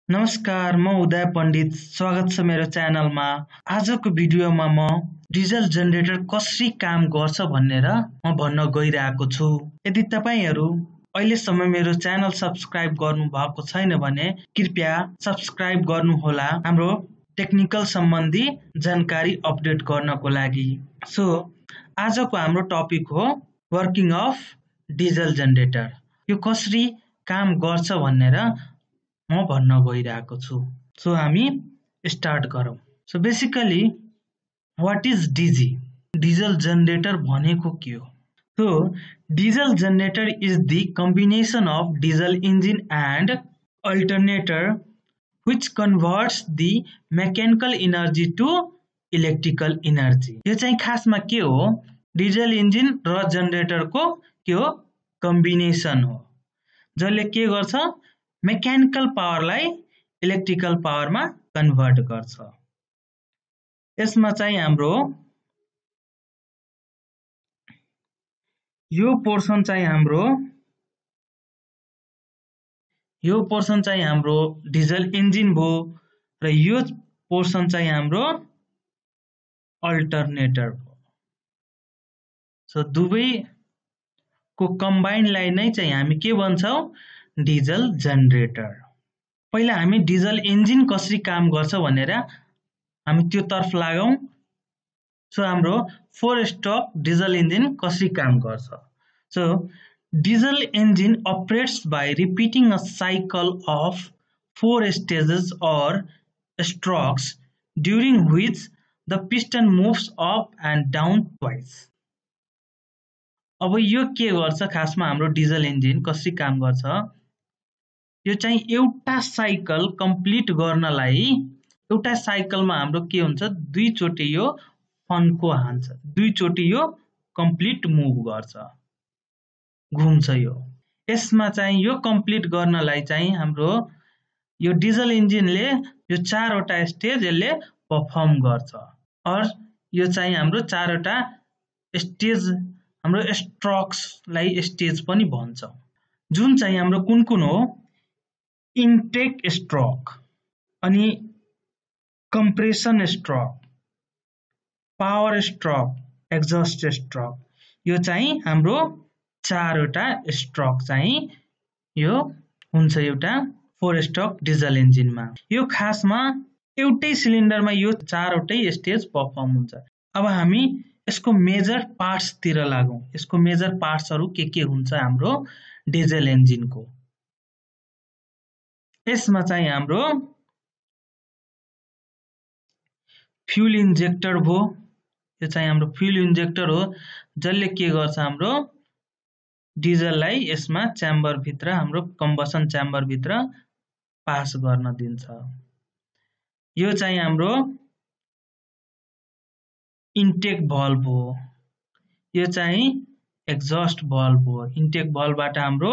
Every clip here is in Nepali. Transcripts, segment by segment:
नमस्कार, म उदय पण्डित। स्वागत छ मेरो च्यानलमा। आजको भिडियोमा म डिजल जनरेटर कसरी काम गर्छ भनेर म भन्न गइरहेको छु। यदि तपाईहरू अहिलेसम्म मेरो च्यानल सब्स्क्राइब गर्नु भएको छैन भने कृपया सब्स्क्राइब गर्नुहोला हाम्रो टेक्निकल सम्बन्धी जानकारी अपडेट गर्नको लागि। सो आजको हाम्रो टपिक हो वर्किङ अफ डिजल जनरेटर। यो कसरी काम गर्छ भनेर म भन्न गइरहेको छु। सो हामी स्टार्ट गरौँ। So basically what is DG? Diesel generator भनेको के हो? So diesel generator is the combination of diesel engine and alternator which converts the mechanical energy to electrical energy। यो चाहिँ खासमा के हो? डिजल इन्जिन र जनरेटरको के हो? कम्बिनेसन हो, जसले के गर्छ? मेकानिकल पावरलाई इलेक्ट्रिकल पावरमा कन्भर्ट गर्छ। यसमा चाहिँ हाम्रो यो पोर्सन चाहिँ हाम्रो डिजल इन्जिन भयो र यो पोर्सन चाहिँ हाम्रो अल्टरनेटर भयो। सो दुवैको कम्बाइनलाई नै चाहिँ हामी के भन्छौँ? Diesel generator. पहिला हामी डिजल इन्जिन कसरी काम गर्छ भनेर हामी त्यो तर्फ लागौं। सो हाम्रो 4 स्ट्रोक डिजल इन्जिन कसरी काम गर्छ? So diesel engine operates by repeating a cycle of 4 stages or strokes during which the piston moves up and down twice। अब यो के गर्छ? खासमा हाम्रो डिजल इन्जिन कसरी काम गर्छ? यो चाहिँ एउटा साइकल कम्प्लिट गर्नलाई एउटा साइकलमा हाम्रो के हुन्छ? 2 चोटि यो फन्को हान्छ, 2 चोटि यो कम्प्लिट मुभ गर्छ, घुम्छ। यसमा चाहिँ यो कम्प्लिट गर्नलाई चाहिँ हाम्रो यो डिजल इन्जिनले यो 4 वटा स्टेज यसले परफर्म गर्छ। और यो चाहिँ हाम्रो 4 वटा स्टेज हाम्रो स्ट्रोक्सलाई स्टेज पनि भन्छ, जुन चाहिँ हाम्रो कुन हो? इन्टेक स्ट्रोक, अनि compression stroke, power stroke, exhaust stroke. यो चाहिँ हाम्रो 4 वटा स्ट्रोक चाहिँ यो हुन्छ एउटा 4 स्ट्रोक डिजल इन्जिनमा। यो खासमा एउटै सिलिन्डरमा यो 4 वटै स्टेज परफर्म हुन्छ। अब हामी यसको मेजर पार्ट्स तिर लागौं। यसको मेजर पार्ट्सहरु के हुन्छ हाम्रो डिजल इन्जिनको? यसमा चाहिँ हाम्रो फ्यूल इन्जेक्टर भयो। यो चाहिँ हाम्रो फ्यूल इन्जेक्टर हो, जसले के गर्छ? हाम्रो डिजललाई यसमा च्याम्बर भित्र, हाम्रो कम्बसन च्याम्बर भित्र पास गर्न दिन्छ। यो चाहिँ हाम्रो इन्टेक भल्भ हो। यो चाहिँ एक्जस्ट भल्भ हो। इन्टेक भल्भबाट हाम्रो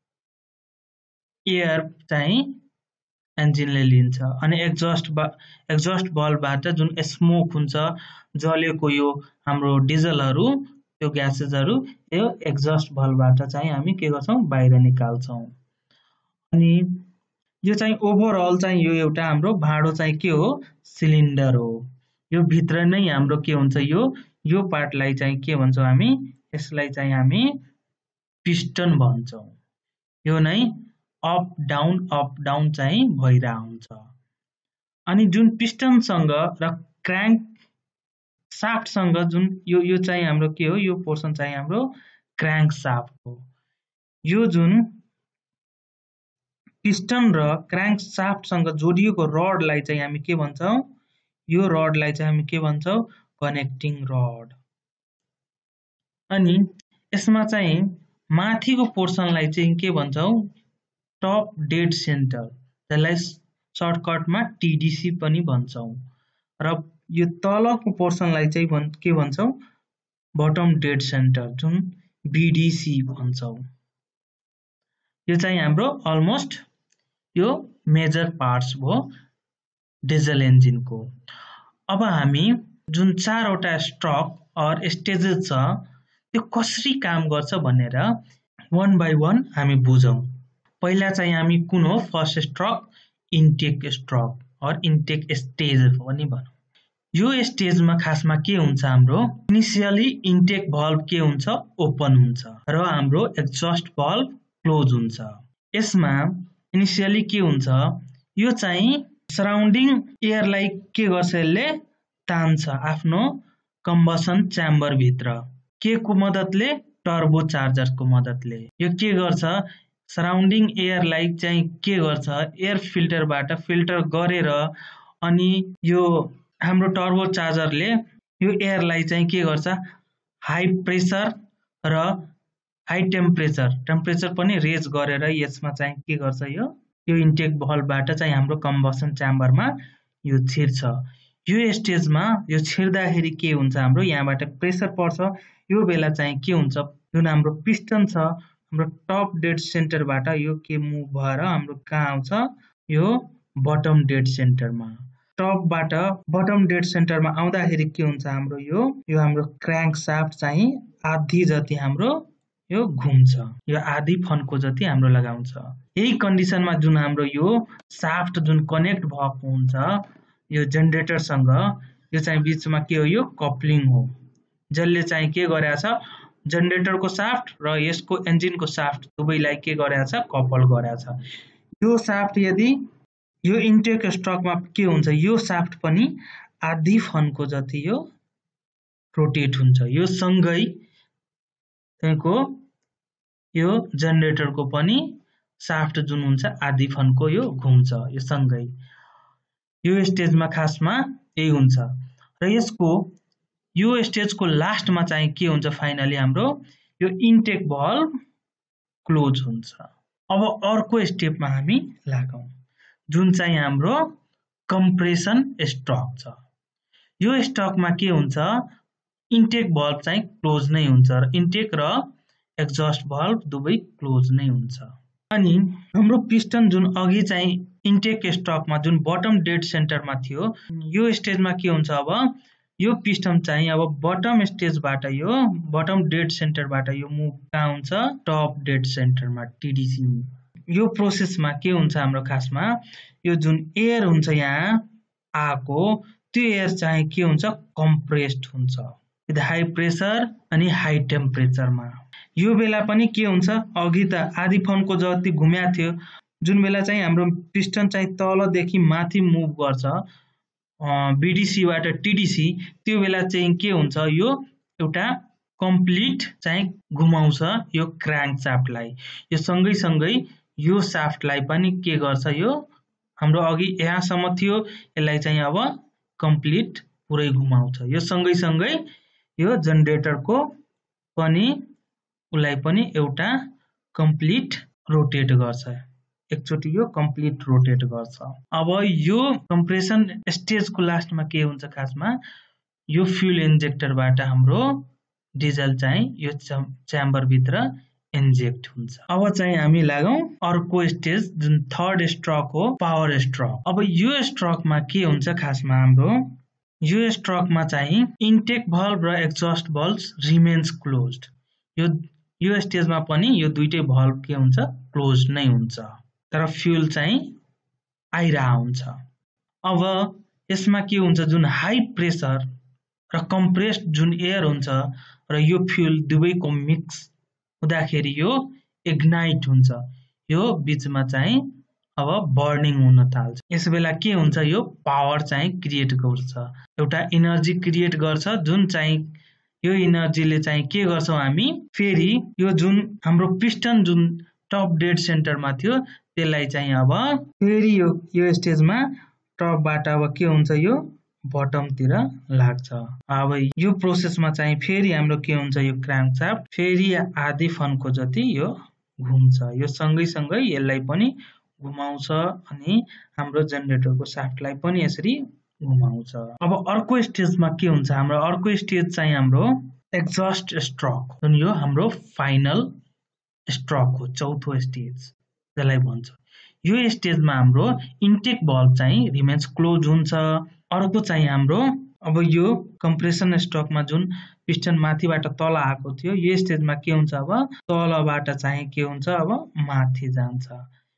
एयर चाहिँ इन्जिनले लिन्छ, अनि एक्जस्ट भल्भबाट जुन स्मोक हुन्छ, जलेको यो हाम्रो डिजलहरु, त्यो ग्यासेसहरु यो एक्जस्ट भल्भबाट चाहिँ हामी के गर्छौं? बाहिर निकाल्छौं। अनि यो चाहिँ ओभरअल चाहिँ यो एउटा हाम्रो भाँडो चाहिँ के हो? सिलिन्डर हो। यो भित्र नै हाम्रो के हुन्छ? यो पार्टलाई चाहिँ के भन्छौं हामी? यसलाई चाहिँ हामी पिस्टन भन्छौं। यो नै अप डाउन चाहिँ भइरा हुन्छ। अनि जुन पिस्टन सँग र क्र्याङ्क साफ्ट सँग जुन यो चाहिँ हाम्रो के हो? यो पोर्सन चाहिँ हाम्रो क्र्याङ्क साफ्ट हो। यो जुन पिस्टन र क्र्याङ्क साफ्ट सँग जोडिएको रडलाई चाहिँ हामी के भन्छौं? यो रडलाई चाहिँ हामी के भन्छौं? Connecting rod. अनि यसमा चाहिँ माथिको पोर्सनलाई चाहिँ के भन्छौं? टप डेड सेन्टर, जसलाई सर्टकटमा टीडीसी पनि भन्छौं। र यो तलको पोर्सनलाई चाहिँ के भन्छौं? बटम डेड सेन्टर, जुन बीडीसी भन्छौं। यो चाहिँ हाम्रो अलमोस्ट यो मेजर पार्ट्स भयो डिजल इन्जिनको। अब हामी जुन 4 वटा स्ट्रोक और स्टेजेस छ, त्यो कसरी काम गर्छ भनेर 1 by 1 हामी बुझौं। पहिला चाहिँ हामी कुन हो? First stroke intake stroke or intake stage पनि भनौँ। यो स्टेजमा खासमा के हुन्छ हाम्रो इनिसियली इन्टेक भल्भ के हुन्छ ओपन हुन्छ र हाम्रो एक्जस्ट भल्भ क्लोज हुन्छ। यसमा इनिसियली के हुन्छ यो चाहिँ सराउन्डिङ एयरलाई के गर्छ यसले तान्छ आफ्नो कम्बसन च्याम्बर भित्र के को मद्दतले टर्बो चार्जरको मद्दतले। यो के गर्छ सराउन्डिङ एयरलाई चाहिँ के गर्छ एयर फिल्टरबाट फिल्टर गरेर अनि यो हाम्रो टर्बो चार्जरले यो एयरलाई चाहिँ के गर्छ हाई प्रेसर र हाई टेम्परेचर पनि रेज गरेर यसमा चाहिँ के गर्छ यो इन्टेक भल्भबाट चाहिँ हाम्रो कम्बसन च्याम्बरमा यो छिर्छ। यो स्टेजमा यो छिर्दाखेरि के हुन्छ हाम्रो यहाँबाट प्रेसर पर्छ। यो बेला चाहिँ के हुन्छ जुन हाम्रो पिस्टन छ हाम्रो टप डेड सेन्टरबाट यो के मुभ भएर हाम्रो कहाँ आउँछ यो बटम डेड सेन्टरमा। टपबाट बटम डेड सेन्टरमा आउँदाखेरि के हुन्छ हाम्रो यो हाम्रो क्र्याङ्क साफ्ट चाहिँ आधी जति हाम्रो यो घुम्छ यो आधी फन्को जति हाम्रो लगाउँछ। यही कन्डिसनमा जुन हाम्रो यो साफ्ट जुन कनेक्ट भएको हुन्छ यो जेनेरेटरसँग यो चाहिँ बीचमा के हो यो कप्लिङ हो जसले चाहिँ के गरेछ जेनेरेटरको साफ्ट र यसको इन्जिनको साफ्ट दुवैलाई के गरेछ कपल गरेछ। यो साफ्ट यदि यो इन्टेक स्ट्रोकमा के हुन्छ यो साफ्ट पनि आधी फन्को जति यो रोटेट हुन्छ। यो सँगै त्यसको यो जेनेरेटरको पनि साफ्ट जुन हुन्छ आधी फन्को यो घुम्छ यो सँगै। यो स्टेजमा खासमा यही हुन्छ र यसको यो स्टेजको लास्टमा चाहिँ के हुन्छ फाइनली हाम्रो यो इन्टेक भल्भ क्लोज हुन्छ। अब अर्को स्टेपमा हामी लागौं जुन चाहिँ हाम्रो कम्प्रेसन स्ट्रोक छ। यो स्ट्रोकमा के हुन्छ इन्टेक भल्भ चाहिँ क्लोज नै हुन्छ र इन्टेक र एक्जस्ट भल्भ दुवै क्लोज नै हुन्छ। अनि हाम्रो पिस्टन जुन अघि चाहिँ इन्टेक स्ट्रोकमा जुन बटम डेड सेन्टरमा थियो यो स्टेजमा के हुन्छ अब यो पिस्टन चाहिँ अब बटम स्टेजबाट यो बटम डेड सेन्टरबाट यो मुभ कहाँ हुन्छ टप डेड सेन्टरमा टिडिसी। यो प्रोसेसमा के हुन्छ हाम्रो खासमा यो जुन एयर हुन्छ यहाँ आको त्यो एयर चाहिँ के हुन्छ कम्प्रेस्ड हुन्छ विथ हाई प्रेसर अनि हाई टेम्परेचरमा। यो बेला पनि के हुन्छ अघि त आधी फन्को जति घुम्या थियो जुन बेला चाहिँ हाम्रो पिस्टन चाहिँ तलदेखि माथि मुभ गर्छ बीडीसीबाट टिडीसी त्यो बेला चाहिँ के हुन्छ यो एउटा कम्प्लिट चाहिँ घुमाउँछ यो क्र्याङ्क साफ्टलाई। यो सँगै सँगै यो साफ्टलाई पनि के गर्छ यो हाम्रो अघि यहाँसम्म थियो यसलाई चाहिँ अब कम्प्लिट पुरै घुमाउँछ। यो सँगै सँगै यो जेनेरेटरको पनि उलाई पनि एउटा कम्प्लिट रोटेट गर्छ एकचोटी यो कम्प्लिट रोटेट गर्छ। अब यो कम्प्रेसन स्टेजको लास्टमा के हुन्छ खासमा यो फ्युल इन्जेक्टरबाट हाम्रो डिजल चाहिँ यो च्याम्बर भित्र इन्जेक्ट हुन्छ। अब चाहिँ हामी लागौं अर्को स्टेज जुन थर्ड स्ट्रोक हो पावर स्ट्रोक। अब यो स्ट्रोकमा के हुन्छ खासमा हाम्रो यो स्ट्रोकमा चाहिँ इन्टेक भल्भ र एक्जस्ट भल्भ रिमेन्स क्लोज्ड। यो स्टेजमा पनि यो दुईटै भल्भ के हुन्छ क्लोज नै हुन्छ तर फ्युल चाहिँ आइरहा हुन्छ। अब यसमा के हुन्छ जुन हाई प्रेसर र कम्प्रेस्ड जुन एयर हुन्छ र यो फ्युल दुवैको मिक्स हुँदाखेरि यो इग्नाइट हुन्छ यो बीचमा चाहिँ अब बर्निङ हुन थाल्छ। यस बेला के हुन्छ यो पावर चाहिँ क्रिएट गर्छ एउटा एनर्जी क्रिएट गर्छ जुन चाहिँ यो एनर्जीले चाहिँ के गर्छौं हामी फेरि यो जुन हाम्रो पिस्टन जुन टप डेड सेन्टरमा थियो त्यसलाई चाहिँ अब फेरि यो स्टेजमा टपबाट अब के हुन्छ यो बटमतिर लाग्छ। अब यो प्रोसेसमा चाहिँ फेरि हाम्रो के हुन्छ यो क्र्याङ्क शाफ्ट फेरि आधी फन्को जति यो घुम्छ यो सँगै सँगै यसलाई पनि घुमाउँछ अनि हाम्रो जेनेरेटरको शाफ्टलाई पनि यसरी घुमाउँछ। अब अर्को स्टेजमा के हुन्छ हाम्रो अर्को स्टेज चाहिँ हाम्रो एक्जस्ट स्ट्रोक जुन यो हाम्रो फाइनल स्ट्रोक हो चौथो स्टेज जसलाई भन्छ। यो स्टेजमा हाम्रो इन्टेक भल्भ चाहिँ रिमेन्स क्लोज हुन्छ। अर्को चाहिँ हाम्रो अब यो कम्प्रेसन स्ट्रोकमा जुन पिस्टन माथिबाट तल आएको थियो यो स्टेजमा के हुन्छ अब तलबाट चाहिँ के हुन्छ अब माथि जान्छ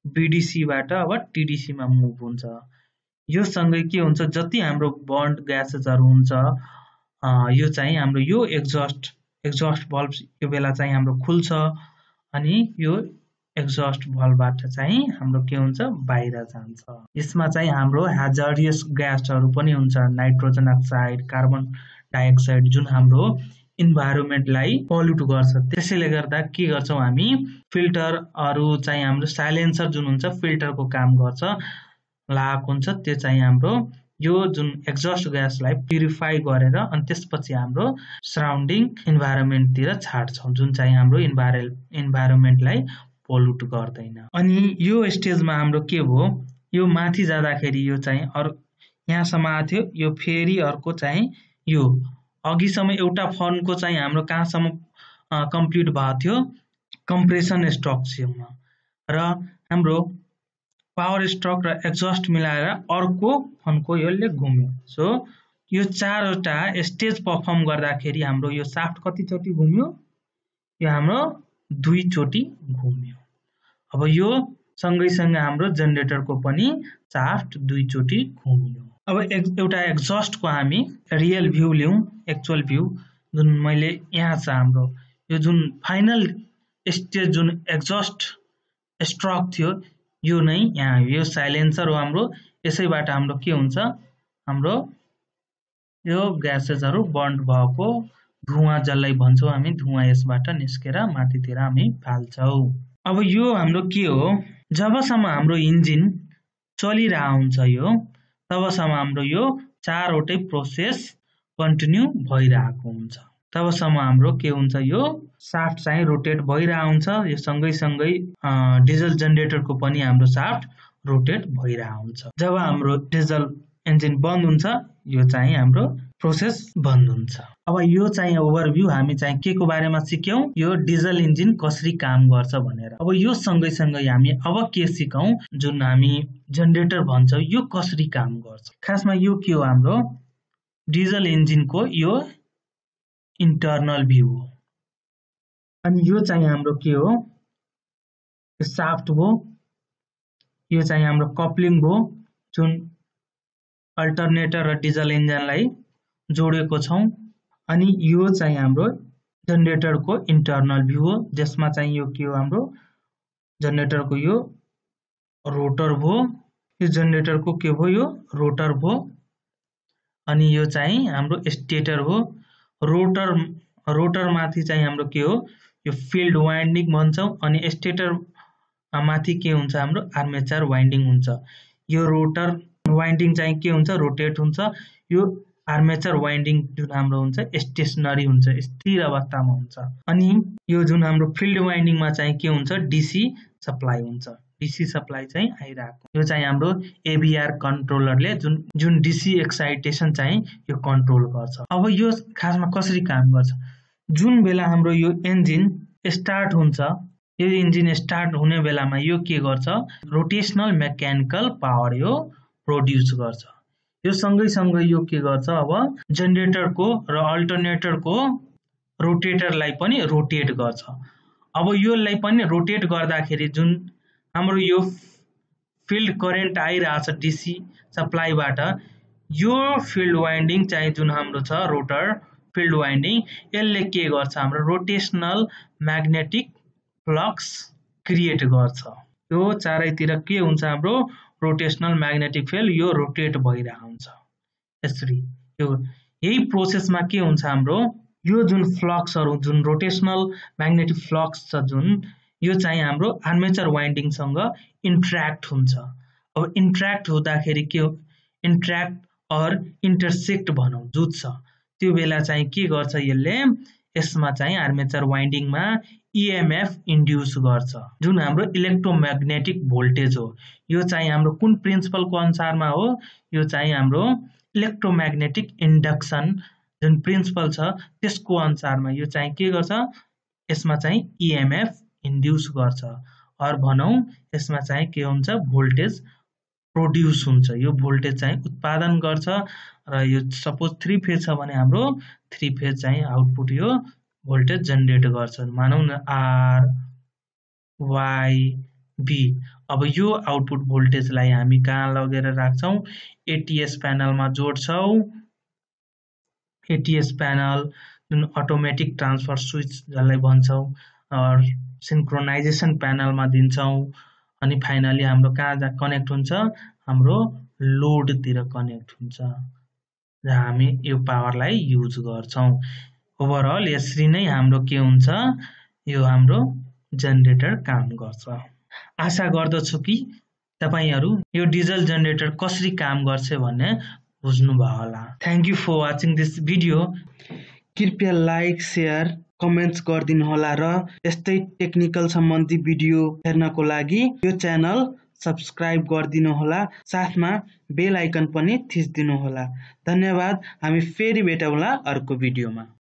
BDC बाट अब TDC मा मुभ हुन्छ। यो सँगै के हुन्छ जति हाम्रो बर्न्ड ग्यासेसहरु हुन्छ यो चाहिँ हाम्रो यो एक्जस्ट भल्भ यो बेला चाहिँ हाम्रो खुल्छ अनि यो एक्जस्ट भल्भबाट चाहिँ हाम्रो के हुन्छ बाहिर जान्छ। यसमा चाहिँ हाम्रो ह्याजर्डियस ग्यासहरु पनि हुन्छ, नाइट्रोजन अक्साइड, कार्बन डाइअक्साइड जुन हाम्रो इन्भाइरोमेन्टलाई पल्युट गर्छ। त्यसैले गर्दा के गर्छौं हामी फिल्टरहरु चाहिँ हाम्रो साइलेन्सर जुन हुन्छ फिल्टरको काम गर्छ लागेको हुन्छ। त्यो चाहिँ हाम्रो यो जुन एक्जस्ट ग्यासलाई प्युरिफाई गरेर अनि त्यसपछि हाम्रो सराउन्डिङ इन्भाइरोमेन्टतिर छाड्छौं जुन चाहिँ हाम्रो इन्भाइरोमेन्टलाई पोल्युट गर्दैन। अनि यो स्टेजमा हाम्रो के भयो यो माथि जाँदाखेरि यो चाहिँ यहाँसम्म आथ्यो यो फेरि अर्को चाहिँ यो अघिसम्म एउटा फर्मको चाहिँ हाम्रो कहाँसम्म कम्प्लिट भएको थियो कम्प्रेसन स्ट्रोकसम्म र हाम्रो पावर स्ट्रोक र एक्जस्ट मिलाएर अर्को फर्मको यसले घुम्यो। सो यो चारवटा स्टेज परफर्म गर्दाखेरि हाम्रो यो साफ्ट कति चोटी घुम्यो यो हाम्रो 2 चोटी घुम्यो। अब यो सँगैसँगै हाम्रो जेनेरेटरको पनि साफ्ट 2 चोटी घुम्यो। अब एउटा एक्जस्टको हामी रियल भ्यू लियौं एक्चुअल भ्यू जुन मैले यहाँ छ हाम्रो यो जुन फाइनल स्टेज जुन एक्जस्ट स्ट्रोक थियो यो नै यहाँ यो साइलेन्सर हो हाम्रो। यसैबाट हाम्रो के हुन्छ हाम्रो यो ग्यासेसहरु बर्न भएको धुवा जसलाई भन्छौं हामी धुवा यसबाट निस्केर माथितिर हामी फाल्छौं। अब यो हाम्रो के हो जबसम्म हाम्रो इन्जिन चलिरहेको हुन्छ यो तबसम्म हाम्रो यो चारवटै प्रोसेस कन्टिन्यू भइरहेको हुन्छ। तबसम्म हाम्रो के हुन्छ यो साफ्ट चाहिँ रोटेट भइरहेको हुन्छ। यो सँगै डिजल जेनेरेटरको पनि हाम्रो साफ्ट रोटेट भइरहेको हुन्छ। जब हाम्रो डिजल इन्जिन बन्द हुन्छ यो चाहिँ हाम्रो प्रोसेस बन्द हुन्छ। अब यो चाहिँ ओभरभ्यू हामी चाहिँ के को बारेमा सिक्यौं यो डिजल इन्जिन कसरी काम गर्छ भनेर। अब यो सँगै हामी अब के सिकौं जुन हामी जेनेरेटर भन्छौं यो कसरी काम गर्छ। खासमा यो के हो हाम्रो डिजल इन्जिनको यो इन्टर्नल भ्यू हो। अनि यो चाहिँ हाम्रो के हो यो साफ्ट हो यो चाहिँ हाम्रो कप्लिङ हो जुन अल्टरनेटर र डिजल इन्जिनलाई जोडेको छौं। अनि यो चाहिँ हाम्रो जेनेरेटरको इन्टर्नल भ्यू हो जसमा चाहिँ यो के हो हाम्रो जेनेरेटरको यो रोटर हो। यो जेनेरेटरको के हो यो रोटर हो। अनि यो चाहिँ हाम्रो स्टेटर हो। रोटर माथि चाहिँ हाम्रो के हो यो फिल्ड वाइन्डिङ भन्छौं अनि स्टेटर माथि के हुन्छ हाम्रो आर्मेचर वाइन्डिङ हुन्छ। यो रोटर वाइन्डिङ चाहिँ के हुन्छ रोटेट हुन्छ। यो आर्मेचर वाइन्डिङ जुन हाम्रो हुन्छ स्टेशनरी हुन्छ स्थिर अवस्थामा हुन्छ। अनि यो जुन हाम्रो फिल्ड वाइन्डिङमा चाहिँ के हुन्छ डीसी सप्लाई हुन्छ। डीसी सप्लाई चाहिँ आइराको यो चाहिँ हाम्रो एबीआर कन्ट्रोलरले जुन डीसी एक्साइटेसन चाहिँ यो कन्ट्रोल गर्छ। अब यो खासमा कसरी काम गर्छ जुन बेला हाम्रो यो इन्जिन स्टार्ट हुन्छ यो इन्जिन स्टार्ट हुने बेलामा यो के गर्छ रोटेशनल मेकानिकल पावर यो प्रोड्युस गर्छ। यो सँगै यो के गर्छ अब जेनेरेटरको र अल्टरनेटरको रोटेटरलाई पनि रोटेट गर्छ। अब योलाई पनि रोटेट गर्दाखेरि जुन हाम्रो यो फिल्ड करेन्ट आइरहेछ डीसी सप्लाईबाट यो फिल्ड वाइन्डिङ चाहिँ जुन हाम्रो छ रोटर फिल्ड वाइन्डिङ यसले के गर्छ हाम्रो रोटेशनल म्याग्नेटिक फ्लक्स क्रिएट गर्छ। यो चारैतिर के हुन्छ हाम्रो रोटेशनल म्याग्नेटिक फिल्ड यो रोटेट भइरहेको हुन्छ। यसरी यो यही प्रोसेसमा के हुन्छ हाम्रो यो जुन फ्लक्सहरु जुन रोटेशनल म्याग्नेटिक फ्लक्स छ जुन यो चाहिँ हाम्रो आर्मेचर वाइन्डिङ सँग इन्टर्याक्ट हुन्छ। अब इन्टर्याक्ट हुँदाखेरि के इन्टर्याक्ट अर इन्टरसेक्ट भनौं जुत्छ त्यो बेला चाहिँ के गर्छ यसले यसमा चाहिँ आर्मेचर वाइन्डिङमा ईएमएफ इन्ड्युस गर्छ जुन हाम्रो इलेक्ट्रोम्याग्नेटिक भोल्टेज हो। यो चाहिँ हाम्रो कुन प्रिन्सिपलको अनुसारमा हो यो चाहिँ हाम्रो इलेक्ट्रोम्याग्नेटिक इन्डक्सन जुन प्रिन्सिपल छ त्यसको अनुसारमा यो चाहिँ के गर्छ यसमा चाहिँ ईएमएफ इन्ड्युस गर्छ और भनौं यसमा चाहिँ के हुन्छ भोल्टेज प्रोड्युस हुन्छ। यो भोल्टेज चाहिँ उत्पादन गर्छ र यो सपोज 3 फेज छ भने हाम्रो 3 फेज चाहिँ आउटपुट यो भोल्टेज जेनेरेट गर्छ। मानौं न आर वाई बी अब यो आउटपुट भोल्टेजलाई हामी कहाँ लगेर राख्छौं? एटीएस प्यानलमा जोड्छौं। एटीएस प्यानल जुन अटोमेटिक ट्रान्सफर स्विच जसलाई भन्छौं, सिन्क्रोनाइजेसन प्यानलमा दिन्छौं। अनि फाइनली हाम्रो कहाँ कनेक्ट हुन्छ? हाम्रो लोडतिर कनेक्ट हुन्छ, जहाँ हामी यो पावरलाई युज गर्छौं। ओभरअल यसरी नै हाम्रो के हुन्छ? यो हाम्रो जेनेरेटर काम गर्छ। आशा गर्दछु कि तपाईहरु यो डिजल जेनेरेटर कसरी काम गर्छ भन्ने बुझ्नुभयो होला। Thank you for watching this video. कृपया लाइक, शेयर, कमेन्ट्स गरिदिनु होला र यस्तै टेक्निकल सम्बन्धी भिडियो हेर्नको लागि यो च्यानल सब्स्क्राइब गरिदिनु होला, साथमा बेल आइकन पनि थिच्दिनु होला। धन्यवाद। हामी फेरि भेटौँला अर्को भिडियोमा।